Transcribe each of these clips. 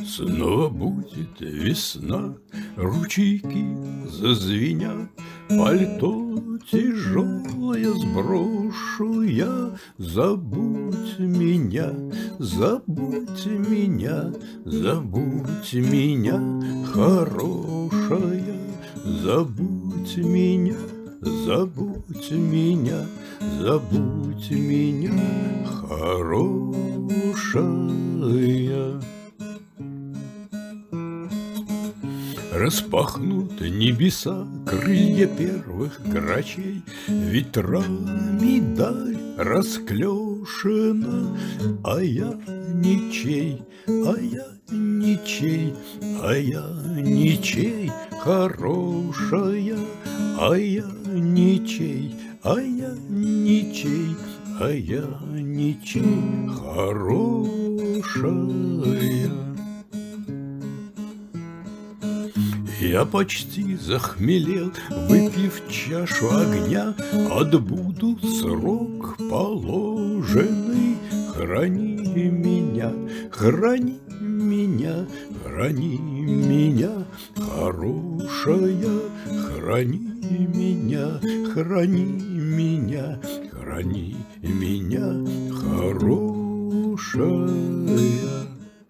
Снова будет весна, ручейки зазвенят, пальто тяжелое сброшу я. Забудь меня, забудь меня, забудь меня, хорошая. Забудь меня, забудь меня, забудь меня, хорошая. Распахнут небеса, крылья первых грачей, ветрами даль расклешена, а я ничей, а я ничей, а я ничей, хорошая, а я ничей, а я ничей, а я ничей, хорошая. Я почти захмелел, выпив чашу огня, отбуду срок положенный. Храни меня, храни меня, храни меня, хорошая. Храни меня, храни меня, храни меня, хорошая.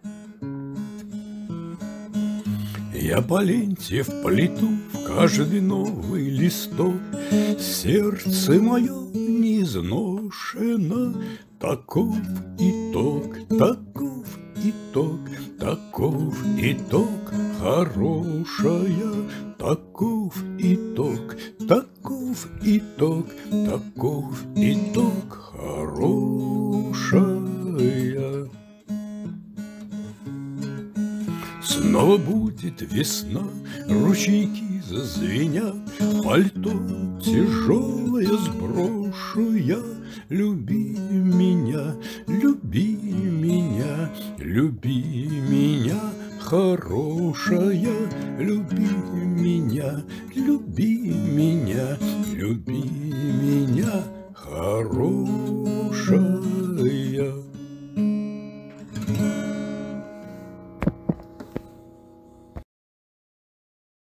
Я по ленте вплету в каждый новый листок, сердце мое не изношено. Таков итог, таков итог, таков итог, хорошая. Таков итог, таков итог, таков итог, хорошая. Снова будет весна, ручейки зазвенят, пальто тяжелое сброшу я. Люби меня, люби меня, люби меня, хорошая. Люби меня, люби меня, люби меня, хорошая.